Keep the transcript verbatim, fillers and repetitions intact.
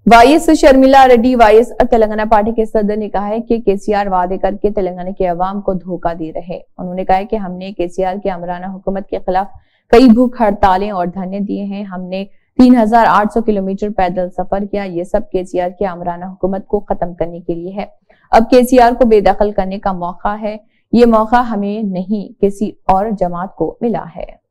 YS Sharmila Reddy YS और Telangana party के सदर ने कहा है कि केसीआर वादे करके तेलंगाना के अवाम को धोखा दे रहे हैं। उन्होंने कहा है कि हमने केसीआर की आमराना हुकूमत के खिलाफ कई भूख हड़तालें और धरने दिए हैं। हमने तीन हजार आठ सौ किलोमीटर पैदल सफर किया। ये सब केसीआर की आमराना हुकूमत को खत्म करने के लिए है। अब केसीआर को बेदखल करने का मौका है। ये मौका हमें नहीं, किसी और जमात को मिला है।